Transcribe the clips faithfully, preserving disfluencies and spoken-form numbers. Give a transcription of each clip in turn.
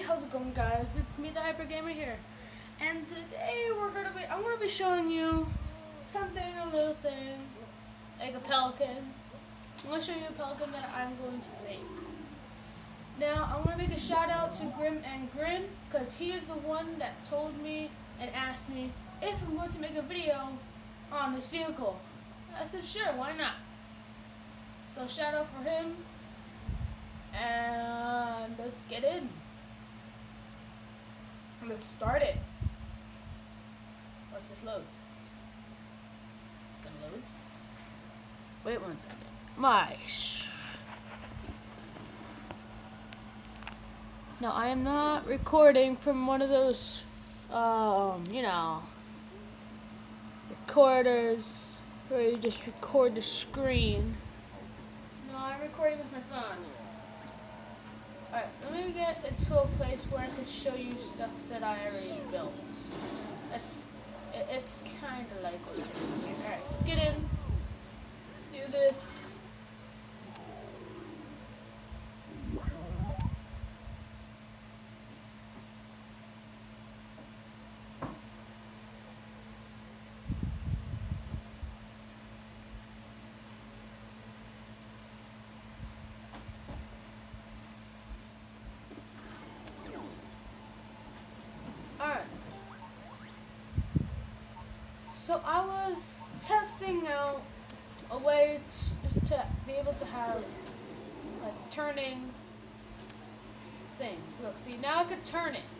how's it going, guys? It's me, the Hyper Gamer here, and today we're gonna be I'm gonna be showing you something, a little thing, like a pelican. I'm gonna show you a pelican that I'm going to make. Now I'm gonna make a shout out to Grim and Grin because he is the one that told me and asked me if I'm going to make a video on this vehicle. I said sure, why not? So shout out for him, and let's get in. Let's start it. Once this loads. It's gonna load. Wait one second. My. Now I am not recording from one of those, um, you know, recorders where you just record the screen. No, I'm recording with my phone. Alright, let me get into a place where I can show you stuff that I already built. It's, it, it's kind of like what I'm doing here. Alright, let's get in. Let's do this. Alright. So I was testing out a way to, to be able to have like turning things. Look, see, now I could turn it.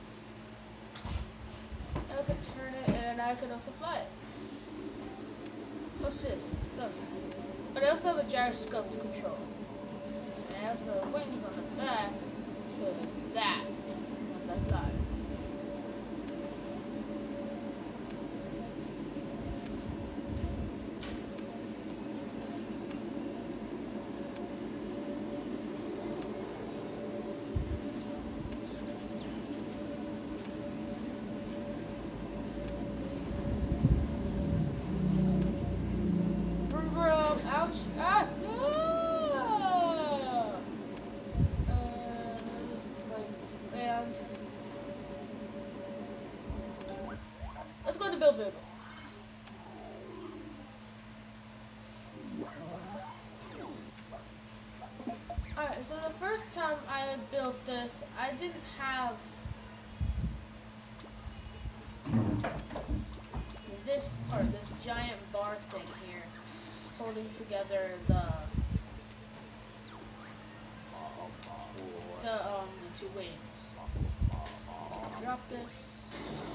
Now I could turn it and I could also fly it. Watch this. Look. But I also have a gyroscope to control. And I also have wings on the back to do that once I fly. Ouch! Ah! Ah! Uh, just like land. Let's go to build vehicle. Alright, so the first time I built this, I didn't have this part, this giant bar thing here, holding together the the um the two wings. Drop this.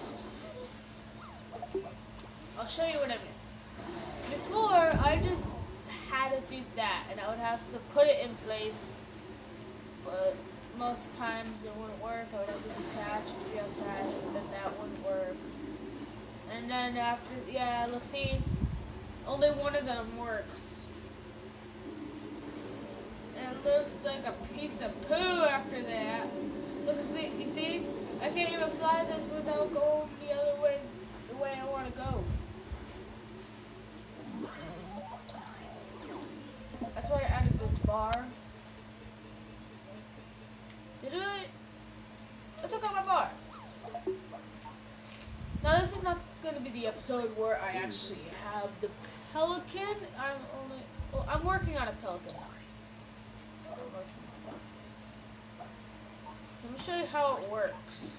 I'll show you what I mean. Before I just had to do that, and I would have to put it in place, but most times it wouldn't work. I would have to detach and reattach, but then that wouldn't work. And then after, yeah, look, see. Only one of them works. And it looks like a piece of poo after that. Look, see, you see? I can't even fly this without going the other way, the way I want to go. That's why I added this bar. Did it? I took out my bar. Now this is not going to be the episode where I actually have the pelican. I'm only, well, I'm working on a pelican. Let me show you how it works.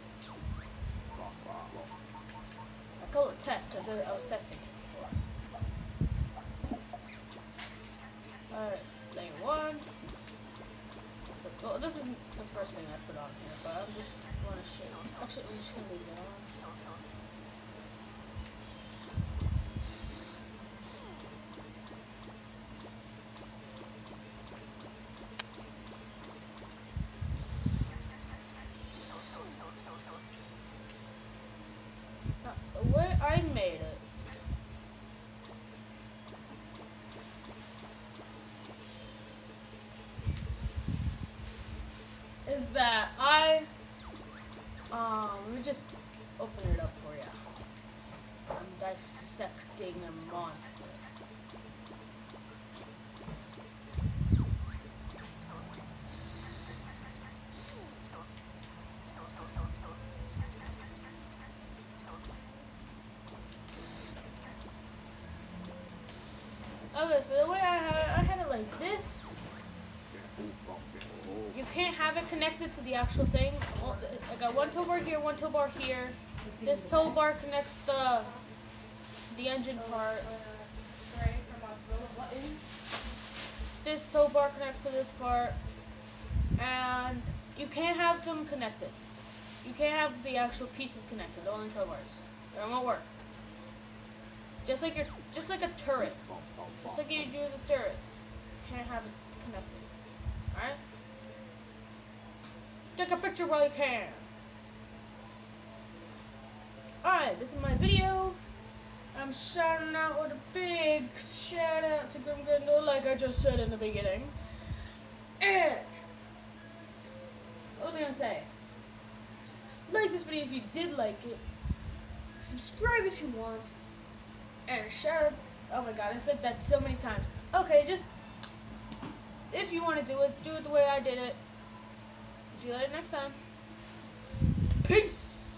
I call it test because I, I was testing it before. Alright, thing one. Well, this isn't the first thing I put on here, but I just want to show you. Actually, I'm just going to leave it on. The way I made it is that I um let me just open it up for you. I'm dissecting a monster. Okay, so the way I had it, I had it like this. You can't have it connected to the actual thing. I got one tow bar here, one tow bar here. This tow bar connects the the engine part. This tow bar connects to this part, and you can't have them connected. You can't have the actual pieces connected, only tow bars. It won't work. Just like your, just like a turret. Just like you use a turret. You can't have it connected. Alright? Take a picture while you can. Alright, this is my video. I'm shouting out with a big shout out to Grim Grindle, like I just said in the beginning. And what was I gonna say? Like this video if you did like it. Subscribe if you want. And shout out. Oh my god, I said that so many times. Okay, just if you want to do it, do it the way I did it. See you later next time. Peace.